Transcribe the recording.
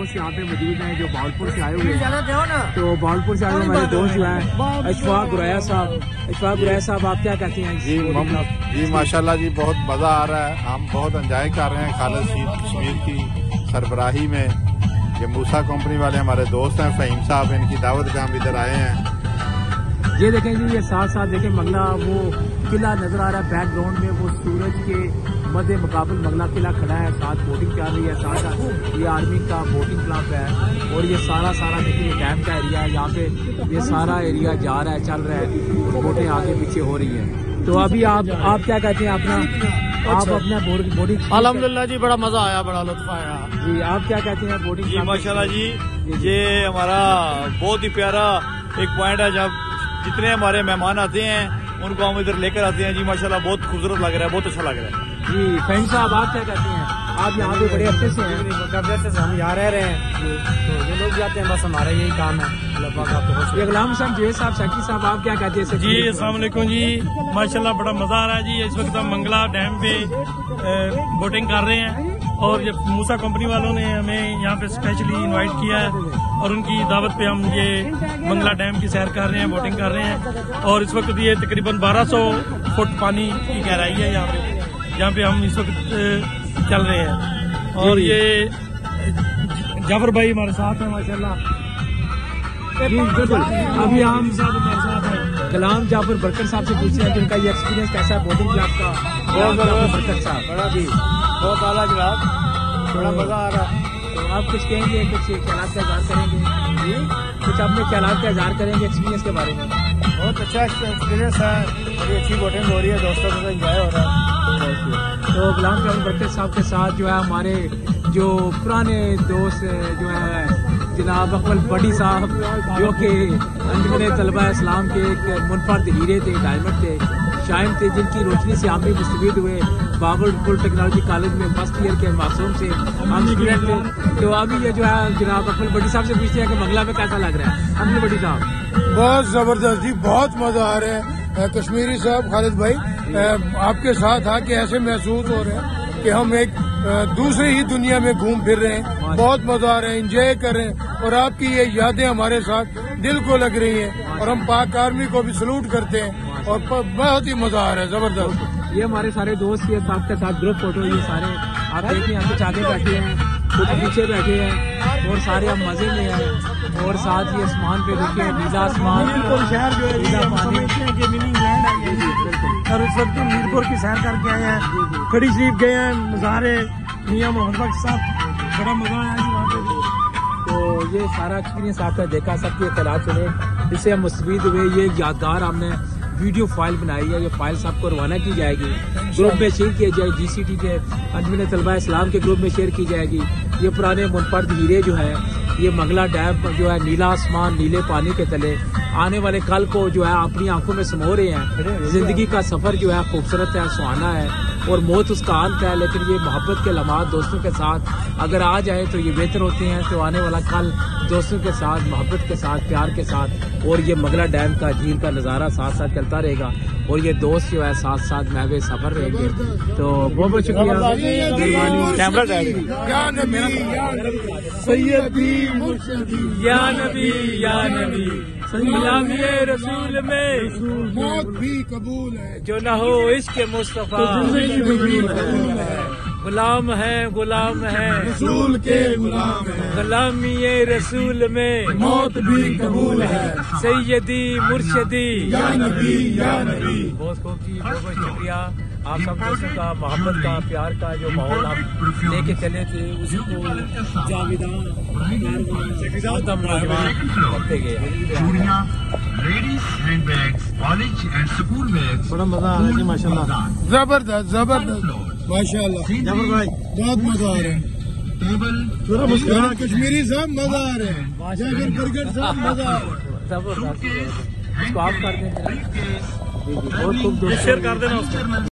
دوست یہاں پہ موجود ہیں جو بہاولپور سے آئے ہوئے ہیں. تو بہاولپور سے آئے ہوئے ہمارے دوست جو ہیں اشفاق گریا صاحب آپ کیا کہتے ہیں؟ جی ماشاءاللہ جی بہت مزہ آ رہا ہے. ہم بہت انجوائے کر رہے ہیں خالد کشمیر کی سربراہی میں. یہ موسیٰ کمپنی والے ہمارے دوست ہیں فہیم صاحب, ان کی دعوت پہ ہم ادھر آئے ہیں. یہ دیکھیں جی یہ ساتھ ساتھ دیکھیں منگلہ وہ قلعہ نظر آ رہا ہے بیک گراؤنڈ میں, وہ سورج کے مد مقابل منگلہ قلعہ کھڑا ہے, ساتھ بوٹنگ چل رہی ہے, ساتھ یہ آرمی کا بوٹنگ کلب ہے. اور یہ سارا دیکھیں یہ ڈیم کا ایریا ہے, یہاں پہ یہ سارا ایریا جا رہا ہے, چل رہا ہے, بوٹیں آگے پیچھے ہو رہی ہیں. تو ابھی آپ کیا کہتے ہیں اپنا بوٹنگ؟ الحمدللہ جی بڑا مزہ آیا, بڑا لطف آیا. جی آپ کیا کہتے ہیں بوٹنگ؟ جی ماشاءاللہ جی یہ ہمارا بہت ہی پیارا ایک پوائنٹ ہے. جب جتنے ہمارے مہمان آتے ہیں ان کو ہم ادھر لے کر آتے ہیں. جی ماشاءاللہ بہت خوبصورت لگ رہا ہے, بہت اچھا لگ رہا ہے. جی فہیم صاحب آپ کیا کہتے ہیں؟ آپ یہاں پہ بڑے عرصے سے ہیں. ہم یہاں رہ رہے ہیں, تو یہ لوگ جاتے ہیں, بس ہمارا یہی کام ہے. غلام حسین جوید صاحب سیکٹری صاحب آپ کیا کہتے ہیں؟ جی السلام علیکم جی, ماشاءاللہ بڑا مزہ آ رہا ہے جی. اس وقت ہم منگلہ ڈیم پہ بوٹنگ کر رہے ہیں, اور جب موسیٰ کمپنی والوں نے ہمیں یہاں پہ اسپیشلی انوائٹ کیا ہے, اور ان کی دعوت پہ ہم یہ منگلہ ڈیم کی سیر کر رہے ہیں, بوٹنگ کر رہے ہیں. اور اس وقت یہ تقریباً 1200 فٹ پانی کی گہرائی ہے یہاں پہ, جہاں پہ ہم اس وقت چل رہے ہیں. اور یہ جعفر بھائی ہمارے ساتھ ہیں ماشاءاللہ. جی بالکل, ابھی ہم غلام جعفر برکت صاحب سے پوچھتے ہیں کہ ان کا یہ ایکسپیرینس کیسا ہے بوٹنگ کلب کا. برکت صاحب جی بہت اعلیٰ جناب, بڑا مزہ آ رہا ہے. تو آپ کچھ کہیں گے, کچھ خیالات کا اظہار کریں گے؟ جی کچھ اپنے خیالات کا اظہار کریں گے ایکسپیرینس کے بارے میں؟ بہت اچھا ایکسپیرینس ہے, بڑی اچھی بوٹنگ ہو رہی ہے, دوستوں کو انجوائے ہو رہا ہے. تو غلام جعفر برکت صاحب کے ساتھ جو ہے ہمارے جو پرانے دوست جو ہیں جناب اقبال بڑی صاحب, جو کہ انجمن طلبہ اسلام کے ایک منفرد ہیرے تھے, ڈائمنڈ تھے, شائن تھے, جن کی روشنی سے ہم بھی مستفید ہوئے. بہاولپور ٹیکنالوجی کالج میں فرسٹ ایئر کے معصوم سے ہم اسٹوڈنٹ تھے. تو ابھی یہ جو ہے جناب اقبال بڑی صاحب سے پوچھتے ہیں کہ منگلہ میں کیسا لگ رہا ہے؟ اقبال بڑی صاحب بہت زبردست جی, بہت مزہ آ رہا ہے. کشمیری صاحب خالد بھائی آپ کے ساتھ آ کے ایسے محسوس ہو رہے ہیں کہ ہم ایک دوسرے ہی دنیا میں گھوم پھر رہے ہیں. بہت مزہ آ رہا ہے, انجوائے کر رہے ہیں, اور آپ کی یہ یادیں ہمارے ساتھ دل کو لگ رہی ہیں, اور ہم پاک آرمی کو بھی سلوٹ کرتے ہیں, اور بہت ہی مزہ آ رہا ہے, زبردست. یہ ہمارے سارے دوست یہ صاحب کے ساتھ گروپ فوٹو, یہ سارے آپ دیکھیں کچھ آگے بیٹھے ہیں, کچھ پیچھے بیٹھے ہیں, اور سارے ہم مزے میں ہیں. اور ساتھ یہ آسمان پہ دیکھیں نیلا آسمان, شہر جو نیلا پانی. اور اس وقت ہم میرپور کی سیر کر کے آئے ہیں, کھڑی شریف گئے ہیں, مزارے میاں محمد بخش صاحب, بڑا مزہ آیا جی وہاں پہ. تو یہ سارا ایکسپیرینس آپ نے دیکھا, سب کے اطلاعات سنے, اس سے ہم مستفید ہوئے. یہ یادگار ہم نے ویڈیو فائل بنائی ہے, یہ فائل سب کو روانہ کی جائے گی, گروپ میں شیئر کی جائے, جی سی ٹی کے انجمن طلبہ اسلام کے گروپ میں شیئر کی جائے گی. یہ پرانے منفرد ہیرے جو ہیں, یہ منگلہ ڈیم جو ہے نیلا آسمان نیلے پانی کے تلے آنے والے کل کو جو ہے اپنی آنکھوں میں سمو رہے ہیں. زندگی کا سفر جو ہے خوبصورت ہے, سہانا ہے, اور موت اس کا انت ہے, لیکن یہ محبت کے لمحات دوستوں کے ساتھ اگر آ جائے تو یہ بہتر ہوتے ہیں. تو آنے والا کل دوستوں کے ساتھ, محبت کے ساتھ, پیار کے ساتھ, اور یہ منگلہ ڈیم کا جھیل کا نظارہ ساتھ ساتھ چلتا رہے گا, اور یہ دوست جو ہے ساتھ ساتھ محو سفر رہیں گے. تو بہت بہت شکریہ. یا نبی یا نبی غلامی رسول میں موت بھی قبول ہے, جو نہ ہو عشق مصطفیٰ. غلام ہے رسول کے غلام ہے, غلامی رسول میں موت بھی قبول ہے. سیدی مرشدی یا نبی یا نبی. بہت خوب جی, بہت بہت شکریہ. آپ سب دوستوں کا, محبت کا, پیار کا جو ماحول آپ لے کے چلے تھے, اسی کو جاویدان کرتے گئے. بڑا مزہ آ رہا ہے جی ماشاءاللہ, زبردست زبردست ماشاءاللہ. جعفر بھائی بہت مزہ آ رہا ہے. کشمیری صاحب مزہ آ رہے ہیں, جعفر برکت صاحب مزہ آ رہا ہے. اس کو آپ کر دیں, بہت خوب شیئر کر دینا اس کو.